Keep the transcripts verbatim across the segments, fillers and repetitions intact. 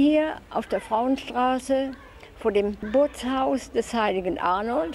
hier auf der Frauenstraße vor dem Geburtshaus des heiligen Arnold.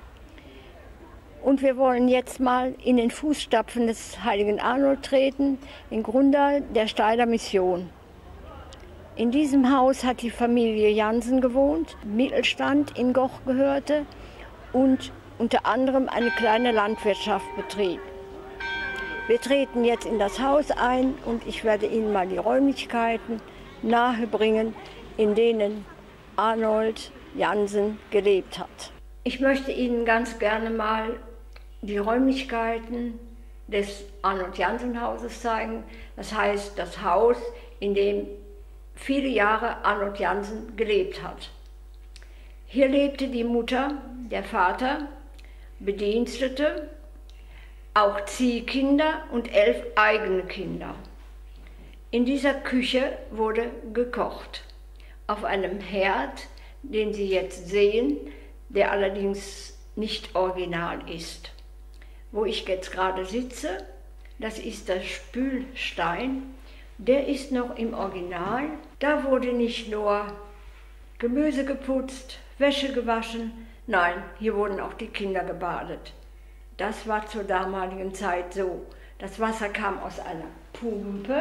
Und wir wollen jetzt mal in den Fußstapfen des heiligen Arnold treten, den Gründer der Steyler Mission. In diesem Haus hat die Familie Jansen gewohnt, Mittelstand in Goch gehörte und unter anderem eine kleine Landwirtschaft betrieb. Wir treten jetzt in das Haus ein und ich werde Ihnen mal die Räumlichkeiten nahebringen, in denen Arnold Jansen gelebt hat. Ich möchte Ihnen ganz gerne mal die Räumlichkeiten des Arnold Jansen Hauses zeigen. Das heißt, das Haus, in dem viele Jahre Arnold Jansen gelebt hat. Hier lebte die Mutter, der Vater, Bedienstete, auch Ziehkinder und elf eigene Kinder. In dieser Küche wurde gekocht, auf einem Herd, den Sie jetzt sehen, der allerdings nicht original ist. Wo ich jetzt gerade sitze, das ist der Spülstein, der ist noch im Original. Da wurde nicht nur Gemüse geputzt, Wäsche gewaschen, nein, hier wurden auch die Kinder gebadet. Das war zur damaligen Zeit so. Das Wasser kam aus einer Pumpe.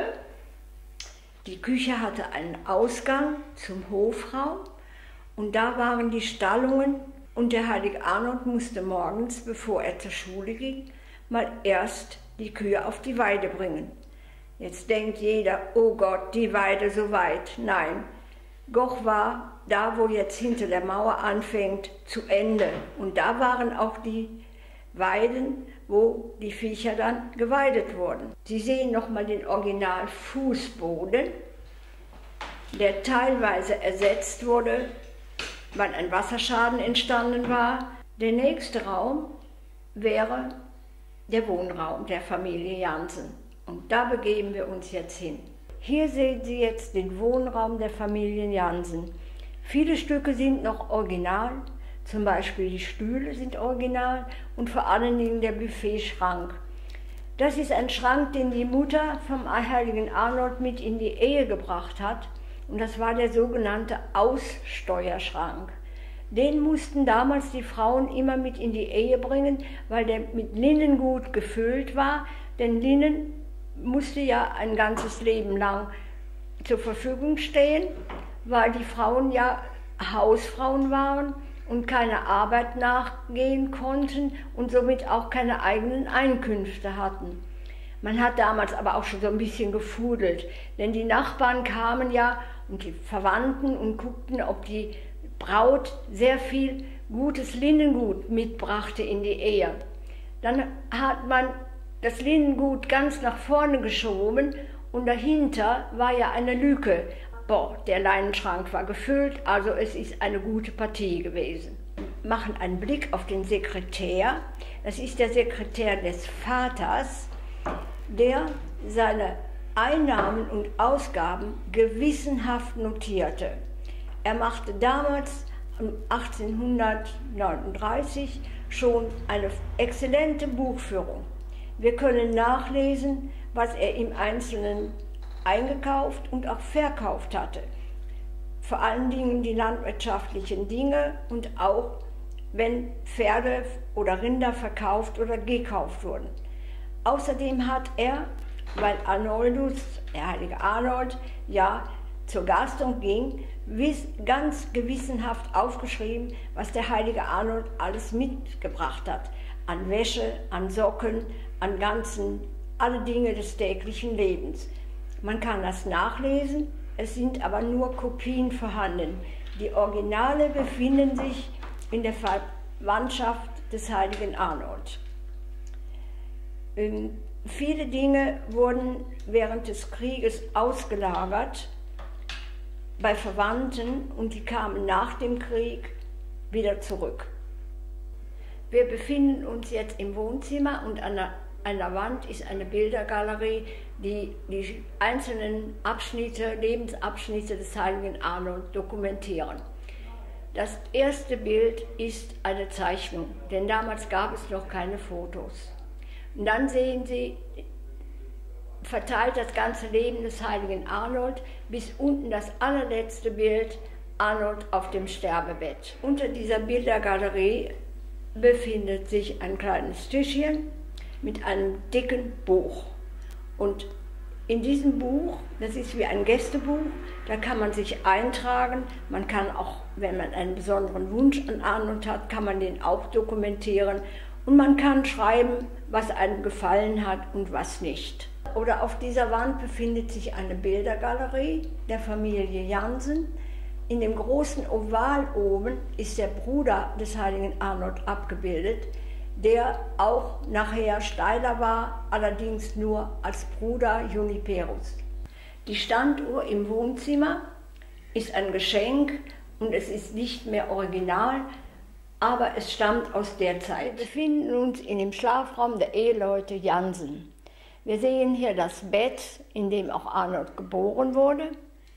Die Küche hatte einen Ausgang zum Hofraum und da waren die Stallungen und der heilige Arnold musste morgens, bevor er zur Schule ging, mal erst die Kühe auf die Weide bringen. Jetzt denkt jeder, oh Gott, die Weide so weit. Nein, Goch war da, wo jetzt hinter der Mauer anfängt, zu Ende. Und da waren auch die Weiden, wo die Viecher dann geweidet wurden. Sie sehen nochmal den Original-Fußboden, der teilweise ersetzt wurde, weil ein Wasserschaden entstanden war. Der nächste Raum wäre der Wohnraum der Familie Jansen. Und da begeben wir uns jetzt hin. Hier sehen Sie jetzt den Wohnraum der Familie Jansen. Viele Stücke sind noch original. Zum Beispiel die Stühle sind original und vor allen Dingen der Buffetschrank. Das ist ein Schrank, den die Mutter vom heiligen Arnold mit in die Ehe gebracht hat. Und das war der sogenannte Aussteuerschrank. Den mussten damals die Frauen immer mit in die Ehe bringen, weil der mit Linnengut gefüllt war. Denn Linnen musste ja ein ganzes Leben lang zur Verfügung stehen, weil die Frauen ja Hausfrauen waren und keine Arbeit nachgehen konnten und somit auch keine eigenen Einkünfte hatten. Man hat damals aber auch schon so ein bisschen gefudelt, denn die Nachbarn kamen ja und die Verwandten und guckten, ob die Braut sehr viel gutes Linnengut mitbrachte in die Ehe. Dann hat man das Linnengut ganz nach vorne geschoben und dahinter war ja eine Lücke. Boah, der Leinenschrank war gefüllt, also es ist eine gute Partie gewesen. Wir machen einen Blick auf den Sekretär. Das ist der Sekretär des Vaters, der seine Einnahmen und Ausgaben gewissenhaft notierte. Er machte damals, achtzehnhundertneununddreißig, schon eine exzellente Buchführung. Wir können nachlesen, was er im Einzelnen eingekauft und auch verkauft hatte. Vor allen Dingen die landwirtschaftlichen Dinge und auch wenn Pferde oder Rinder verkauft oder gekauft wurden. Außerdem hat er, weil Arnoldus, der heilige Arnold, ja zur Gastung ging, ganz gewissenhaft aufgeschrieben, was der heilige Arnold alles mitgebracht hat. An Wäsche, an Socken, an ganzen, alle Dinge des täglichen Lebens. Man kann das nachlesen, es sind aber nur Kopien vorhanden. Die Originale befinden sich in der Verwandtschaft des heiligen Arnold. Ähm, viele Dinge wurden während des Krieges ausgelagert bei Verwandten und die kamen nach dem Krieg wieder zurück. Wir befinden uns jetzt im Wohnzimmer und an der An der Wand ist eine Bildergalerie, die die einzelnen Abschnitte, Lebensabschnitte des heiligen Arnold dokumentieren. Das erste Bild ist eine Zeichnung, denn damals gab es noch keine Fotos. Und dann sehen Sie verteilt das ganze Leben des heiligen Arnold bis unten das allerletzte Bild, Arnold auf dem Sterbebett. Unter dieser Bildergalerie befindet sich ein kleines Tischchen mit einem dicken Buch. Und in diesem Buch, das ist wie ein Gästebuch, da kann man sich eintragen. Man kann auch, wenn man einen besonderen Wunsch an Arnold hat, kann man den auch dokumentieren. Und man kann schreiben, was einem gefallen hat und was nicht. Oder auf dieser Wand befindet sich eine Bildergalerie der Familie Jansen. In dem großen Oval oben ist der Bruder des heiligen Arnold abgebildet, der auch nachher Steiler war, allerdings nur als Bruder Juniperus. Die Standuhr im Wohnzimmer ist ein Geschenk und es ist nicht mehr original, aber es stammt aus der Zeit. Wir befinden uns in dem Schlafraum der Eheleute Jansen. Wir sehen hier das Bett, in dem auch Arnold geboren wurde.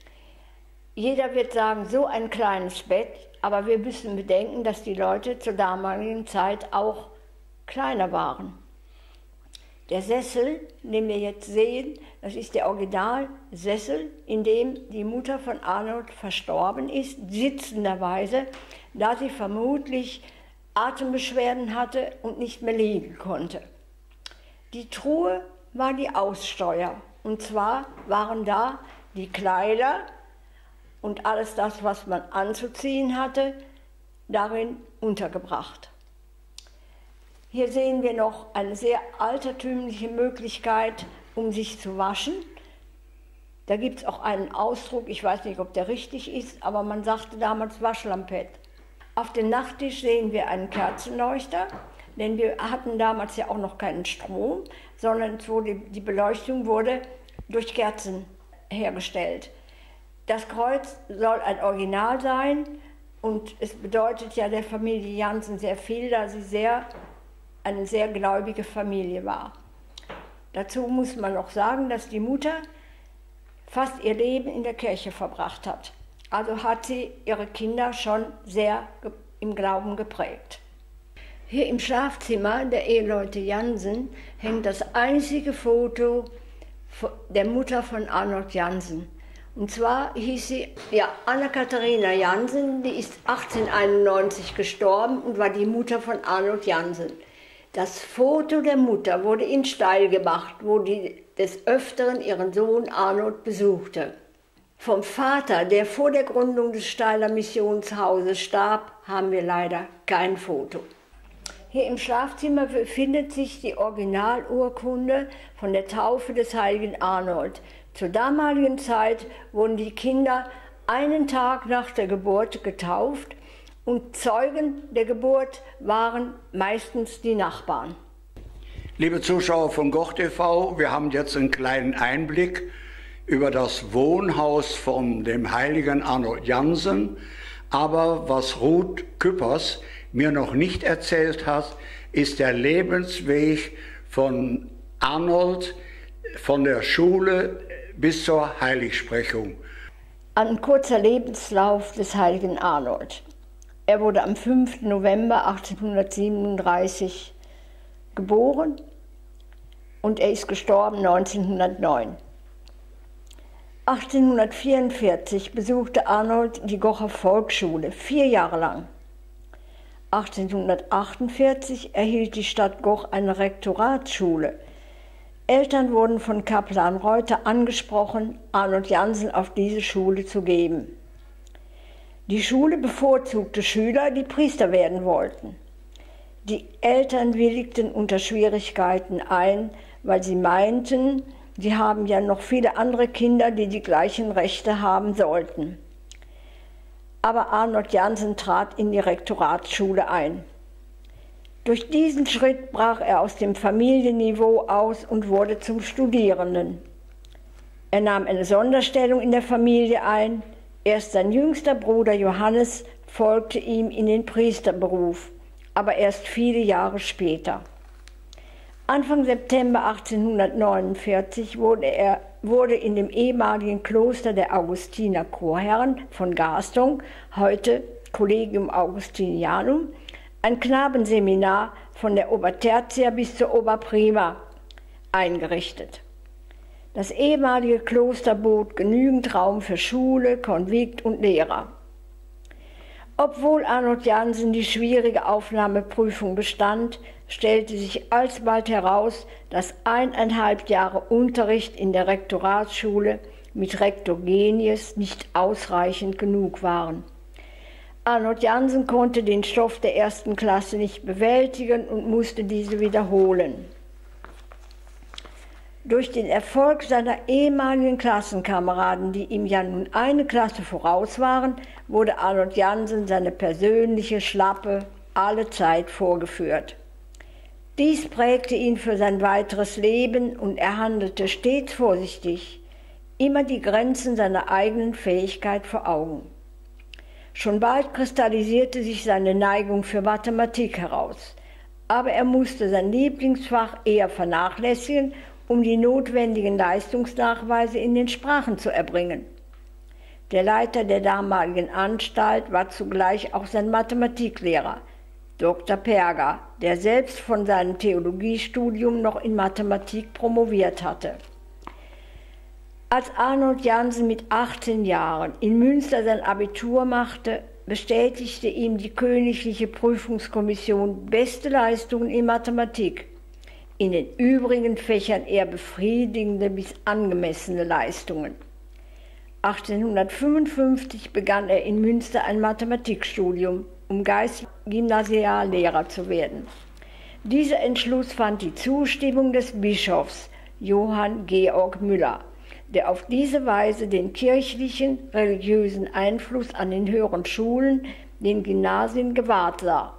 Jeder wird sagen, so ein kleines Bett, aber wir müssen bedenken, dass die Leute zur damaligen Zeit auch kleiner waren. Der Sessel, den wir jetzt sehen, das ist der Originalsessel, in dem die Mutter von Arnold verstorben ist, sitzenderweise, da sie vermutlich Atembeschwerden hatte und nicht mehr liegen konnte. Die Truhe war die Aussteuer, und zwar waren da die Kleider und alles das, was man anzuziehen hatte, darin untergebracht. Hier sehen wir noch eine sehr altertümliche Möglichkeit, um sich zu waschen. Da gibt es auch einen Ausdruck, ich weiß nicht, ob der richtig ist, aber man sagte damals Waschlampett. Auf dem Nachttisch sehen wir einen Kerzenleuchter, denn wir hatten damals ja auch noch keinen Strom, sondern es wurde, die Beleuchtung wurde durch Kerzen hergestellt. Das Kreuz soll ein Original sein und es bedeutet ja der Familie Jansen sehr viel, da sie sehr, eine sehr gläubige Familie war. Dazu muss man noch sagen, dass die Mutter fast ihr Leben in der Kirche verbracht hat. Also hat sie ihre Kinder schon sehr im Glauben geprägt. Hier im Schlafzimmer der Eheleute Jansen hängt das einzige Foto der Mutter von Arnold Jansen. Und zwar hieß sie ja, Anna-Katharina Jansen, die ist achtzehnhunderteinundneunzig gestorben und war die Mutter von Arnold Jansen. Das Foto der Mutter wurde in Steil gemacht, wo die des Öfteren ihren Sohn Arnold besuchte. Vom Vater, der vor der Gründung des Steiler Missionshauses starb, haben wir leider kein Foto. Hier im Schlafzimmer befindet sich die Originalurkunde von der Taufe des heiligen Arnold. Zur damaligen Zeit wurden die Kinder einen Tag nach der Geburt getauft und Zeugen der Geburt waren meistens die Nachbarn. Liebe Zuschauer von Goch T V, wir haben jetzt einen kleinen Einblick über das Wohnhaus von dem heiligen Arnold Jansen. Aber was Ruth Küppers mir noch nicht erzählt hat, ist der Lebensweg von Arnold von der Schule bis zur Heiligsprechung. Ein kurzer Lebenslauf des heiligen Arnold. Er wurde am fünften November achtzehnhundertsiebenunddreißig geboren und er ist gestorben neunzehnhundertneun. achtzehnhundertvierundvierzig besuchte Arnold die Gocher Volksschule, vier Jahre lang. achtzehnhundertachtundvierzig erhielt die Stadt Goch eine Rektoratsschule. Eltern wurden von Kaplan Reuter angesprochen, Arnold Jansen auf diese Schule zu geben. Die Schule bevorzugte Schüler, die Priester werden wollten. Die Eltern willigten unter Schwierigkeiten ein, weil sie meinten, sie haben ja noch viele andere Kinder, die die gleichen Rechte haben sollten. Aber Arnold Jansen trat in die Rektoratsschule ein. Durch diesen Schritt brach er aus dem Familienniveau aus und wurde zum Studierenden. Er nahm eine Sonderstellung in der Familie ein. Erst sein jüngster Bruder Johannes folgte ihm in den Priesterberuf, aber erst viele Jahre später. Anfang September achtzehnhundertneunundvierzig wurde er wurde in dem ehemaligen Kloster der Augustiner Chorherren von Garstung, heute Collegium Augustinianum, ein Knabenseminar von der Obertertia bis zur Oberprima eingerichtet. Das ehemalige Kloster bot genügend Raum für Schule, Konvikt und Lehrer. Obwohl Arnold Jansen die schwierige Aufnahmeprüfung bestand, stellte sich alsbald heraus, dass eineinhalb Jahre Unterricht in der Rektoratsschule mit Rektor Genius nicht ausreichend genug waren. Arnold Jansen konnte den Stoff der ersten Klasse nicht bewältigen und musste diese wiederholen. Durch den Erfolg seiner ehemaligen Klassenkameraden, die ihm ja nun eine Klasse voraus waren, wurde Arnold Jansen seine persönliche Schlappe alle Zeit vorgeführt. Dies prägte ihn für sein weiteres Leben und er handelte stets vorsichtig, immer die Grenzen seiner eigenen Fähigkeit vor Augen. Schon bald kristallisierte sich seine Neigung für Mathematik heraus, aber er musste sein Lieblingsfach eher vernachlässigen, um die notwendigen Leistungsnachweise in den Sprachen zu erbringen. Der Leiter der damaligen Anstalt war zugleich auch sein Mathematiklehrer, Doktor Perger, der selbst von seinem Theologiestudium noch in Mathematik promoviert hatte. Als Arnold Jansen mit achtzehn Jahren in Münster sein Abitur machte, bestätigte ihm die Königliche Prüfungskommission beste Leistungen in Mathematik. In den übrigen Fächern eher befriedigende bis angemessene Leistungen. achtzehnhundertfünfundfünfzig begann er in Münster ein Mathematikstudium, um Geistgymnasiallehrer zu werden. Dieser Entschluss fand die Zustimmung des Bischofs Johann Georg Müller, der auf diese Weise den kirchlichen, religiösen Einfluss an den höheren Schulen, den Gymnasien, gewahrt sah.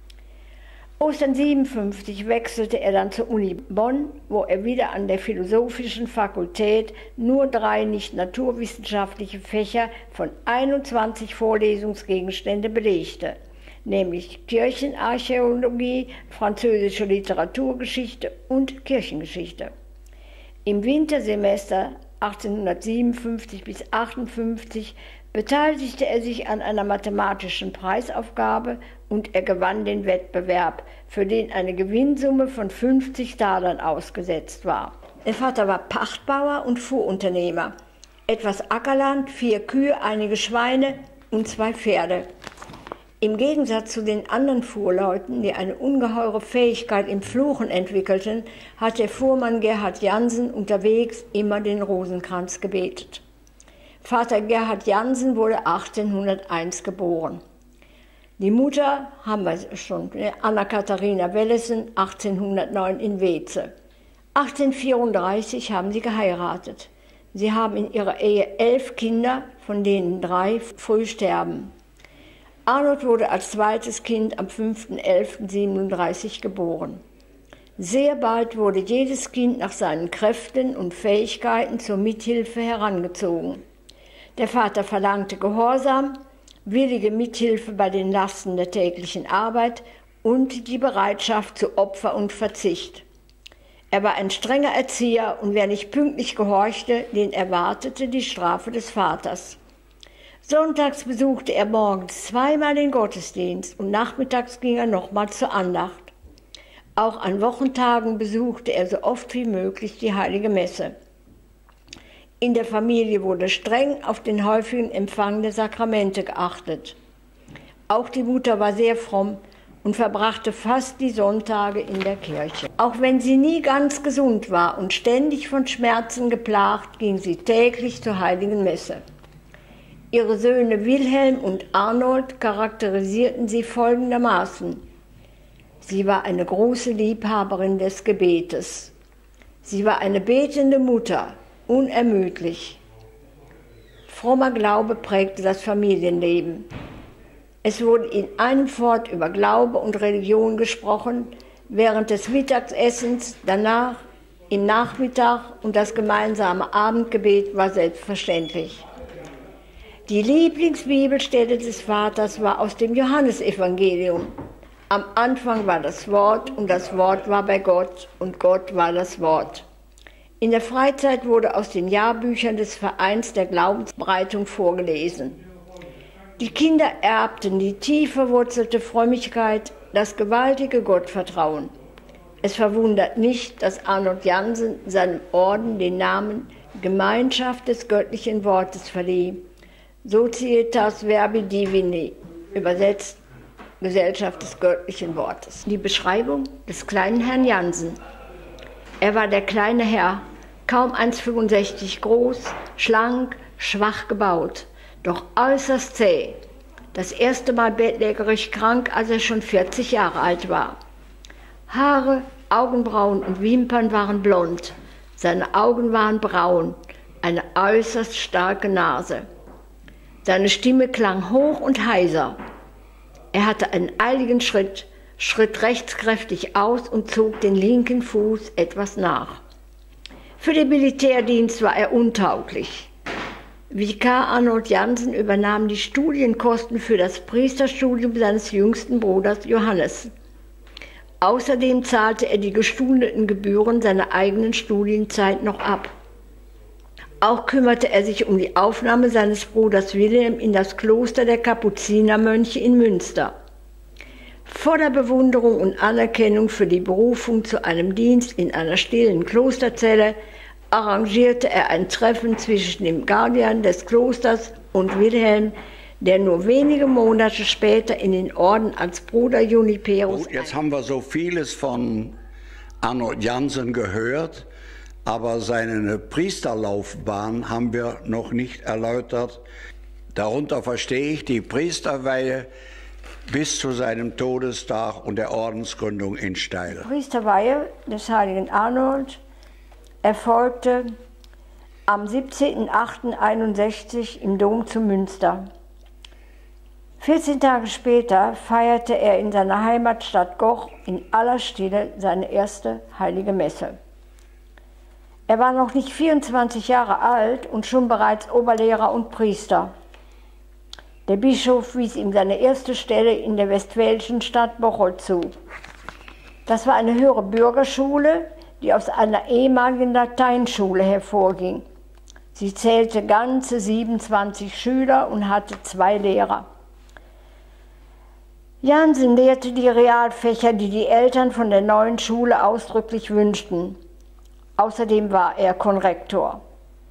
achtzehnhundertsiebenundfünfzig wechselte er dann zur Uni Bonn, wo er wieder an der Philosophischen Fakultät nur drei nicht naturwissenschaftliche Fächer von einundzwanzig Vorlesungsgegenstände belegte, nämlich Kirchenarchäologie, französische Literaturgeschichte und Kirchengeschichte. Im Wintersemester achtzehnhundertsiebenundfünfzig bis achtundfünfzig beteiligte er sich an einer mathematischen Preisaufgabe und er gewann den Wettbewerb, für den eine Gewinnsumme von fünfzig Talern ausgesetzt war. Der Vater war Pachtbauer und Fuhrunternehmer. Etwas Ackerland, vier Kühe, einige Schweine und zwei Pferde. Im Gegensatz zu den anderen Fuhrleuten, die eine ungeheure Fähigkeit im Fluchen entwickelten, hat der Fuhrmann Gerhard Jansen unterwegs immer den Rosenkranz gebetet. Vater Gerhard Jansen wurde achtzehnhunderteins geboren. Die Mutter haben wir schon, Anna-Katharina Wellesen, achtzehnhundertneun in Weeze. achtzehnhundertvierunddreißig haben sie geheiratet. Sie haben in ihrer Ehe elf Kinder, von denen drei früh sterben. Arnold wurde als zweites Kind am fünften elften siebenunddreißig geboren. Sehr bald wurde jedes Kind nach seinen Kräften und Fähigkeiten zur Mithilfe herangezogen. Der Vater verlangte Gehorsam, willige Mithilfe bei den Lasten der täglichen Arbeit und die Bereitschaft zu Opfer und Verzicht. Er war ein strenger Erzieher und wer nicht pünktlich gehorchte, den erwartete die Strafe des Vaters. Sonntags besuchte er morgens zweimal den Gottesdienst und nachmittags ging er nochmal zur Andacht. Auch an Wochentagen besuchte er so oft wie möglich die Heilige Messe. In der Familie wurde streng auf den häufigen Empfang der Sakramente geachtet. Auch die Mutter war sehr fromm und verbrachte fast die Sonntage in der Kirche. Auch wenn sie nie ganz gesund war und ständig von Schmerzen geplagt, ging sie täglich zur Heiligen Messe. Ihre Söhne Wilhelm und Arnold charakterisierten sie folgendermaßen. Sie war eine große Liebhaberin des Gebetes. Sie war eine betende Mutter, unermüdlich. Frommer Glaube prägte das Familienleben. Es wurde in einem Fort über Glaube und Religion gesprochen, während des Mittagessens, danach, im Nachmittag und das gemeinsame Abendgebet war selbstverständlich. Die Lieblingsbibelstelle des Vaters war aus dem Johannesevangelium. Am Anfang war das Wort und das Wort war bei Gott und Gott war das Wort. In der Freizeit wurde aus den Jahrbüchern des Vereins der Glaubensbreitung vorgelesen. Die Kinder erbten die tief verwurzelte Frömmigkeit, das gewaltige Gottvertrauen. Es verwundert nicht, dass Arnold Jansen seinem Orden den Namen Gemeinschaft des göttlichen Wortes verlieh. Societas Verbi Divini, übersetzt Gesellschaft des göttlichen Wortes. Die Beschreibung des kleinen Herrn Jansen. Er war der kleine Herr, kaum eins Komma fünfundsechzig groß, schlank, schwach gebaut, doch äußerst zäh. Das erste Mal bettlägerig krank, als er schon vierzig Jahre alt war. Haare, Augenbrauen und Wimpern waren blond, seine Augen waren braun, eine äußerst starke Nase. Seine Stimme klang hoch und heiser. Er hatte einen eiligen Schritt, schritt rechtskräftig aus und zog den linken Fuß etwas nach. Für den Militärdienst war er untauglich. Vikar Arnold Jansen übernahm die Studienkosten für das Priesterstudium seines jüngsten Bruders Johannes. Außerdem zahlte er die gestundeten Gebühren seiner eigenen Studienzeit noch ab. Auch kümmerte er sich um die Aufnahme seines Bruders Wilhelm in das Kloster der Kapuzinermönche in Münster. Voller Bewunderung und Anerkennung für die Berufung zu einem Dienst in einer stillen Klosterzelle arrangierte er ein Treffen zwischen dem Guardian des Klosters und Wilhelm, der nur wenige Monate später in den Orden als Bruder Juniperus. Gut, jetzt haben wir so vieles von Arnold Jansen gehört, aber seine Priesterlaufbahn haben wir noch nicht erläutert. Darunter verstehe ich die Priesterweihe bis zu seinem Todestag und der Ordensgründung in Steyl. Die Priesterweihe des heiligen Arnold erfolgte am siebzehnten achten einundsechzig im Dom zu Münster. vierzehn Tage später feierte er in seiner Heimatstadt Goch in aller Stille seine erste heilige Messe. Er war noch nicht vierundzwanzig Jahre alt und schon bereits Oberlehrer und Priester. Der Bischof wies ihm seine erste Stelle in der westfälischen Stadt Bocholt zu. Das war eine höhere Bürgerschule, die aus einer ehemaligen Lateinschule hervorging. Sie zählte ganze siebenundzwanzig Schüler und hatte zwei Lehrer. Jansen lehrte die Realfächer, die die Eltern von der neuen Schule ausdrücklich wünschten. Außerdem war er Konrektor.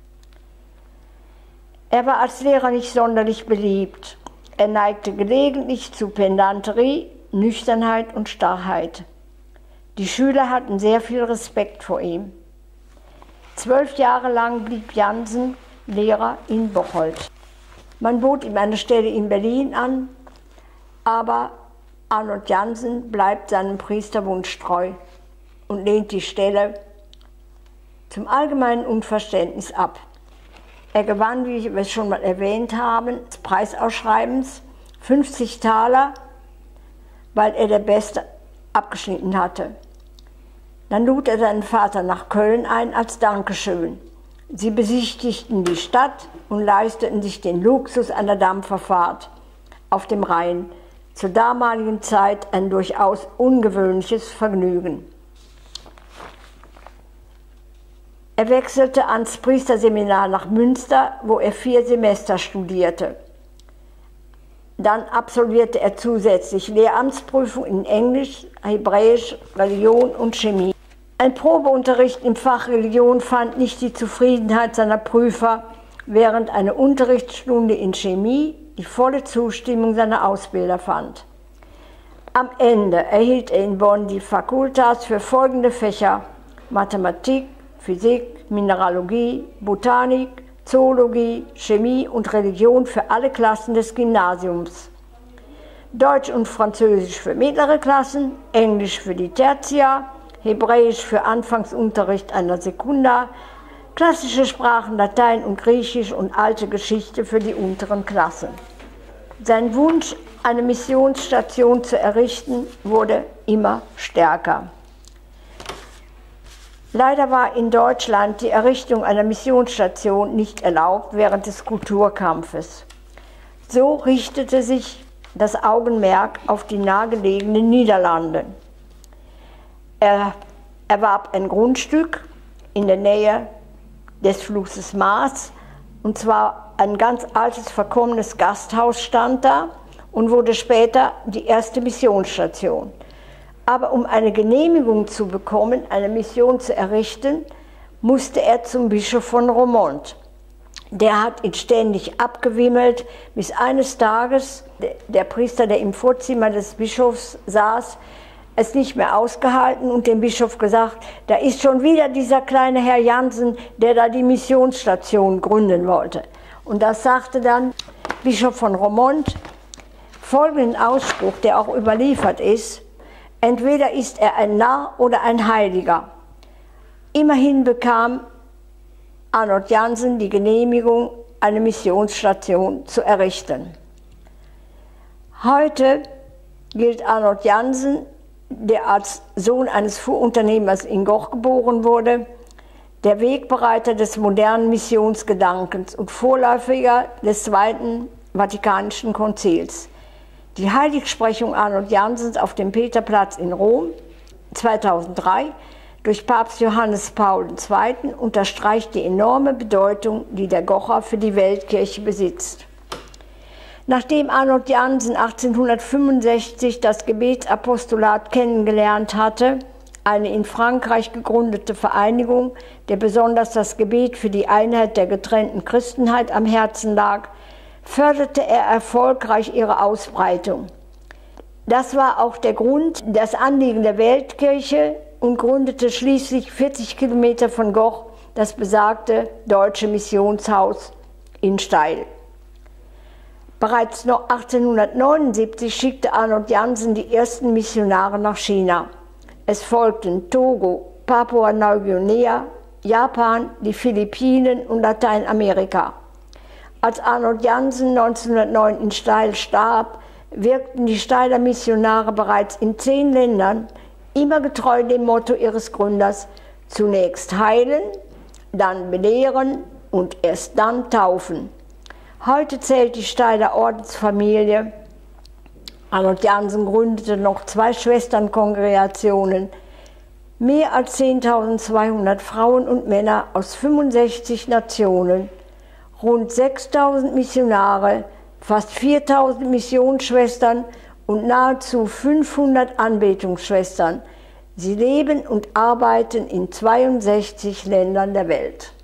Er war als Lehrer nicht sonderlich beliebt. Er neigte gelegentlich zu Pedanterie, Nüchternheit und Starrheit. Die Schüler hatten sehr viel Respekt vor ihm. Zwölf Jahre lang blieb Jansen Lehrer in Bocholt. Man bot ihm eine Stelle in Berlin an, aber Arnold Jansen bleibt seinem Priesterwunsch treu und lehnt die Stelle zum allgemeinen Unverständnis ab. Er gewann, wie wir es schon mal erwähnt haben, des Preisausschreibens fünfzig Taler, weil er der Beste abgeschnitten hatte. Dann lud er seinen Vater nach Köln ein als Dankeschön. Sie besichtigten die Stadt und leisteten sich den Luxus einer Dampferfahrt auf dem Rhein. Zur damaligen Zeit ein durchaus ungewöhnliches Vergnügen. Er wechselte ans Priesterseminar nach Münster, wo er vier Semester studierte. Dann absolvierte er zusätzlich Lehramtsprüfung in Englisch, Hebräisch, Religion und Chemie. Ein Probeunterricht im Fach Religion fand nicht die Zufriedenheit seiner Prüfer, während eine Unterrichtsstunde in Chemie die volle Zustimmung seiner Ausbilder fand. Am Ende erhielt er in Bonn die Fakultas für folgende Fächer: Mathematik, Physik, Mineralogie, Botanik, Zoologie, Chemie und Religion für alle Klassen des Gymnasiums. Deutsch und Französisch für mittlere Klassen, Englisch für die Tertia, Hebräisch für Anfangsunterricht einer Sekunda, klassische Sprachen Latein und Griechisch und alte Geschichte für die unteren Klassen. Sein Wunsch, eine Missionsstation zu errichten, wurde immer stärker. Leider war in Deutschland die Errichtung einer Missionsstation nicht erlaubt während des Kulturkampfes. So richtete sich das Augenmerk auf die nahegelegenen Niederlande. Er erwarb ein Grundstück in der Nähe des Flusses Maas, und zwar ein ganz altes, verkommenes Gasthaus stand da und wurde später die erste Missionsstation. Aber um eine Genehmigung zu bekommen, eine Mission zu errichten, musste er zum Bischof von Romont. Der hat ihn ständig abgewimmelt, bis eines Tages der Priester, der im Vorzimmer des Bischofs saß, es nicht mehr ausgehalten und dem Bischof gesagt, da ist schon wieder dieser kleine Herr Jansen, der da die Missionsstation gründen wollte. Und das sagte dann Bischof von Romont folgenden Ausspruch, der auch überliefert ist: Entweder ist er ein Narr oder ein Heiliger. Immerhin bekam Arnold Jansen die Genehmigung, eine Missionsstation zu errichten. Heute gilt Arnold Jansen, der als Sohn eines Fuhrunternehmers in Goch geboren wurde, der Wegbereiter des modernen Missionsgedankens und Vorläufer des Zweiten Vatikanischen Konzils. Die Heiligsprechung Arnold Jansens auf dem Peterplatz in Rom zweitausenddrei durch Papst Johannes Paul der Zweite unterstreicht die enorme Bedeutung, die der Gocher für die Weltkirche besitzt. Nachdem Arnold Jansen achtzehnhundertfünfundsechzig das Gebetsapostolat kennengelernt hatte, eine in Frankreich gegründete Vereinigung, der besonders das Gebet für die Einheit der getrennten Christenheit am Herzen lag, förderte er erfolgreich ihre Ausbreitung. Das war auch der Grund, das Anliegen der Weltkirche, und gründete schließlich vierzig Kilometer von Goch das besagte Deutsche Missionshaus in Steil. Bereits noch achtzehnhundertneunundsiebzig schickte Arnold Jansen die ersten Missionare nach China. Es folgten Togo, Papua-Neuguinea, Japan, die Philippinen und Lateinamerika. Als Arnold Jansen neunzehnhundertneun in Steil starb, wirkten die Steiler Missionare bereits in zehn Ländern, immer getreu dem Motto ihres Gründers: zunächst heilen, dann belehren und erst dann taufen. Heute zählt die Steiler Ordensfamilie. Arnold Jansen gründete noch zwei Schwesternkongregationen. Mehr als zehntausendzweihundert Frauen und Männer aus fünfundsechzig Nationen, rund sechstausend Missionare, fast viertausend Missionsschwestern und nahezu fünfhundert Anbetungsschwestern. Sie leben und arbeiten in zweiundsechzig Ländern der Welt.